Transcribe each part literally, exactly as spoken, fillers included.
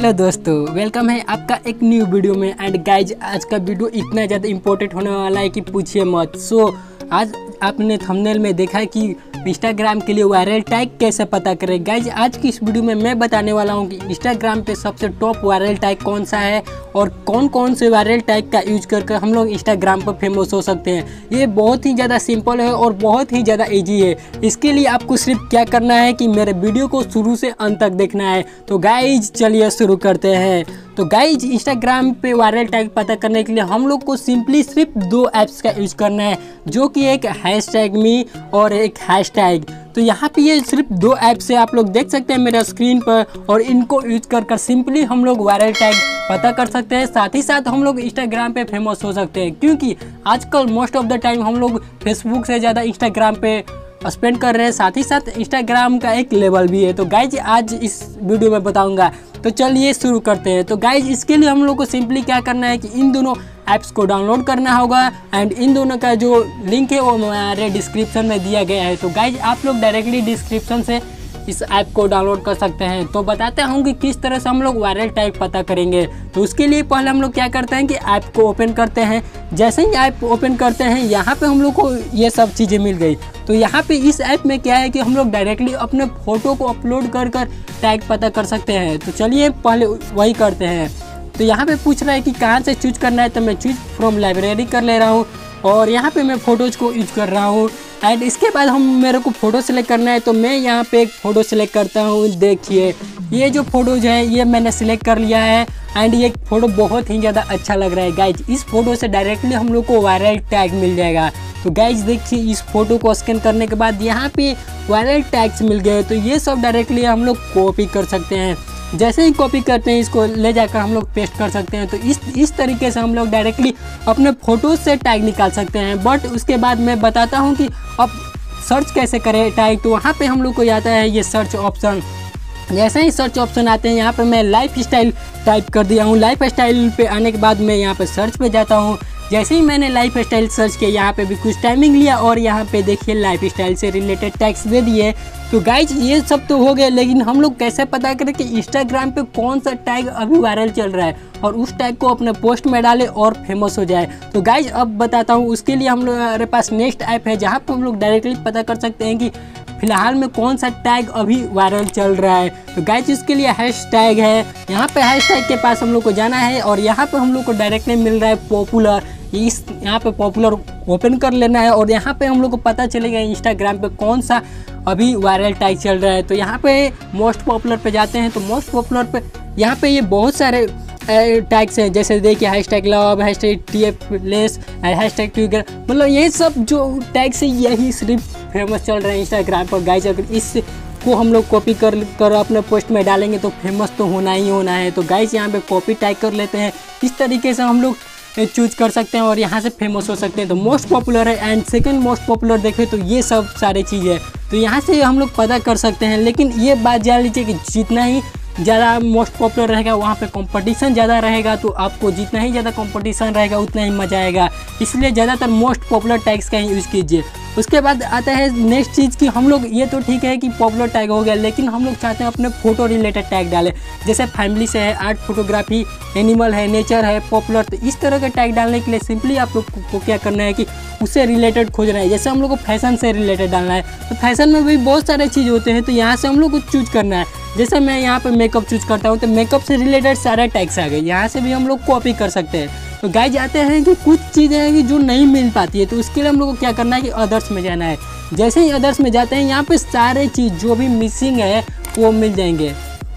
Hello दोस्तों, welcome है आपका एक न्यू वीडियो में। एंड गाइज आज का वीडियो इतना ज़्यादा इम्पोर्टेंट होने वाला है कि पूछिए मत। सो so, आज आपने थंबनेल में देखा है कि इंस्टाग्राम के लिए वायरल टैग कैसे पता करें। गाइज आज की इस वीडियो में मैं बताने वाला हूं कि इंस्टाग्राम पे सबसे टॉप वायरल टैग कौन सा है और कौन कौन से वायरल टैग का यूज करके हम लोग इंस्टाग्राम पर फेमस हो सकते हैं। ये बहुत ही ज़्यादा सिंपल है और बहुत ही ज़्यादा ईजी है। इसके लिए आपको सिर्फ क्या करना है कि मेरे वीडियो को शुरू से अंत तक देखना है। तो गाइज चलिए शुरू करते हैं। तो गाइज इंस्टाग्राम पे वायरल टैग पता करने के लिए हम लोग को सिंपली सिर्फ दो ऐप्स का यूज करना है, जो कि एक हैश टैग मी और एक हैश टैग। तो यहाँ पे ये सिर्फ दो ऐप से आप लोग देख सकते हैं मेरे स्क्रीन पर, और इनको यूज कर कर सिंपली हम लोग वायरल टैग पता कर सकते हैं। साथ ही साथ हम लोग इंस्टाग्राम पे फेमस हो सकते हैं, क्योंकि आजकल मोस्ट ऑफ द टाइम हम लोग फेसबुक से ज़्यादा इंस्टाग्राम पे स्पेंड कर रहे हैं। साथ ही साथ इंस्टाग्राम का एक लेवल भी है। तो गाइज आज इस वीडियो में बताऊंगा, तो चलिए शुरू करते हैं। तो गाइज इसके लिए हम लोग को सिंपली क्या करना है कि इन दोनों ऐप्स को डाउनलोड करना होगा। एंड इन दोनों का जो लिंक है वो हमारे डिस्क्रिप्शन में दिया गया है। तो गाइज आप लोग डायरेक्टली डिस्क्रिप्शन से इस ऐप को डाउनलोड कर सकते हैं। तो बताते हैं कि किस तरह से हम लोग वायरल टैग पता करेंगे। तो उसके लिए पहले हम लोग क्या करते हैं कि ऐप को ओपन करते हैं। जैसे ही ऐप ओपन करते हैं यहाँ पे हम लोग को ये सब चीज़ें मिल गई। तो यहाँ पे इस ऐप में क्या है कि हम लोग डायरेक्टली अपने फ़ोटो को अपलोड कर कर टैग पता कर सकते हैं। तो चलिए पहले वही करते हैं। तो यहाँ पे पूछ रहा है कि कहाँ से चूज करना है, तो मैं चूज फ्रॉम लाइब्रेरी कर ले रहा हूँ और यहाँ पे मैं फ़ोटोज़ को यूज कर रहा हूँ। एंड इसके बाद हम मेरे को फ़ोटो सेलेक्ट करना है, तो मैं यहाँ पे एक फ़ोटो सेलेक्ट करता हूँ। देखिए ये जो फ़ोटोज़ है ये मैंने सेलेक्ट कर लिया है। एंड ये फ़ोटो बहुत ही ज़्यादा अच्छा लग रहा है। गाइज इस फ़ोटो से डायरेक्टली हम लोग को वायरल टैग मिल जाएगा। तो गाइज देखिए इस फोटो को स्कैन करने के बाद यहाँ पे वायरल टैग्स मिल गए। तो ये सब डायरेक्टली हम लोग कॉपी कर सकते हैं। जैसे ही कॉपी करते हैं इसको ले जाकर हम लोग पेस्ट कर सकते हैं। तो इस इस तरीके से हम लोग डायरेक्टली अपने फ़ोटो से टैग निकाल सकते हैं। बट उसके बाद मैं बताता हूँ कि अब सर्च कैसे करें टैग। तो वहाँ पे हम लोग को आता है ये सर्च ऑप्शन। जैसे ही सर्च ऑप्शन आते हैं यहाँ पे मैं लाइफ स्टाइल टाइप कर दिया हूँ। लाइफ स्टाइल पे आने के बाद मैं यहाँ पे सर्च पे जाता हूँ। जैसे ही मैंने लाइफ स्टाइल सर्च किया यहाँ पे भी कुछ टाइमिंग लिया और यहाँ पे देखिए लाइफ स्टाइल से रिलेटेड टैग्स दे दिए। तो गाइज ये सब तो हो गया, लेकिन हम लोग कैसे पता करें कि इंस्टाग्राम पे कौन सा टैग अभी वायरल चल रहा है और उस टैग को अपने पोस्ट में डालें और फेमस हो जाए। तो गाइज अब बताता हूँ। उसके लिए हम लोग हमारे पास नेक्स्ट ऐप है, जहाँ पर हम लोग डायरेक्टली पता कर सकते हैं कि फिलहाल में कौन सा टैग अभी वायरल चल रहा है। तो गाइज इसके लिए हैश टैग है। यहाँ पे हैश टैग के पास हम लोग को जाना है और यहाँ पे हम लोग को डायरेक्टली मिल रहा है पॉपुलर। इस यहाँ पे पॉपुलर ओपन कर लेना है और यहाँ पे हम लोग को पता चलेगा इंस्टाग्राम पे कौन सा अभी वायरल टैग चल रहा है। तो यहाँ पे मोस्ट पॉपुलर पे जाते हैं। तो मोस्ट पॉपुलर पे यहाँ पे ये बहुत सारे टैग्स हैं। जैसे देखिए hash tag love, hash tag T F less, hash tag twigger, मतलब ये सब जो टैग्स है यही सिर्फ फेमस चल रहा है इंस्टाग्राम पर। गाइज अगर इस को हम लोग कॉपी कर कर अपने पोस्ट में डालेंगे तो फेमस तो होना ही होना है। तो गाइज यहाँ पे कॉपी टैग कर लेते हैं। इस तरीके से हम लोग चूज कर सकते हैं और यहाँ से फेमस हो सकते हैं। तो मोस्ट पॉपुलर है एंड सेकंड मोस्ट पॉपुलर देखें तो ये सब सारे चीज़ें, तो यहाँ से हम लोग पता कर सकते हैं। लेकिन ये बात जान लीजिए कि जितना ही ज़्यादा मोस्ट पॉपुलर रहेगा वहाँ पे कंपटीशन ज़्यादा रहेगा। तो आपको जितना ही ज़्यादा कंपटीशन रहेगा उतना ही मज़ा आएगा। इसलिए ज़्यादातर मोस्ट पॉपुलर टैग्स का ही यूज़ कीजिए। उसके बाद आता है नेक्स्ट चीज़ कि हम लोग ये तो ठीक है कि पॉपुलर टैग हो गया, लेकिन हम लोग चाहते हैं अपने फोटो रिलेटेड टैग डालें। जैसे फैमिली से है, आर्ट फोटोग्राफी, एनिमल है, नेचर है, पॉपुलर। तो इस तरह के टैग डालने के लिए सिंपली आप लोग को क्या करना है कि उससे रिलेटेड खोजना है। जैसे हम लोग को फैशन से रिलेटेड डालना है, तो फैशन में भी बहुत सारे चीज़ होते हैं। तो यहाँ से हम लोग को चूज करना है। जैसे मैं यहाँ पे मेकअप चूज करता हूँ तो मेकअप से रिलेटेड सारे टैग्स आ गए। यहाँ से भी हम लोग कॉपी कर सकते हैं। तो गाइज आते हैं कि कुछ चीज़ें हैं कि जो नहीं मिल पाती है, तो उसके लिए हम लोग को क्या करना है कि अदर्स में जाना है। जैसे ही अदर्स में जाते हैं यहाँ पे सारे चीज़ जो भी मिसिंग है वो मिल जाएंगे।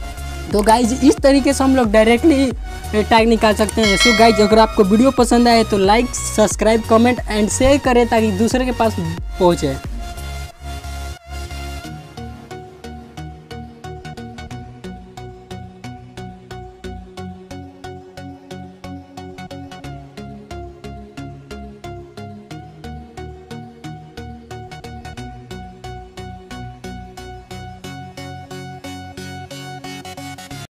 तो गाइज इस तरीके से हम लोग डायरेक्टली टैग निकाल सकते हैं। सो गाइज अगर आपको वीडियो पसंद आए तो like, subscribe, comment and share करें ताकि दूसरे के पास पहुँचे।